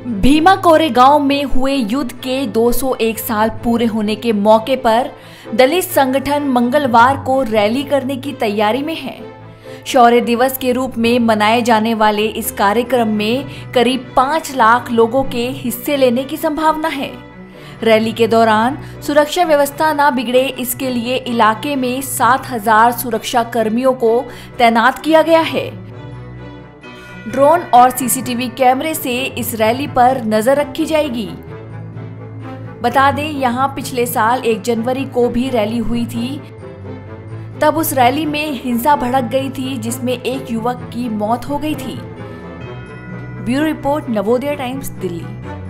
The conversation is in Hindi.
भीमा कोरेगांव में हुए युद्ध के 201 साल पूरे होने के मौके पर दलित संगठन मंगलवार को रैली करने की तैयारी में है। शौर्य दिवस के रूप में मनाए जाने वाले इस कार्यक्रम में करीब 5 लाख लोगों के हिस्से लेने की संभावना है। रैली के दौरान सुरक्षा व्यवस्था न बिगड़े, इसके लिए इलाके में 7,000 सुरक्षा कर्मियों को तैनात किया गया है। ड्रोन और सीसीटीवी कैमरे से इस रैली पर नजर रखी जाएगी। बता दें, यहां पिछले साल 1 जनवरी को भी रैली हुई थी। तब उस रैली में हिंसा भड़क गई थी, जिसमें एक युवक की मौत हो गई थी। Bureau report, Navodaya Times, Delhi.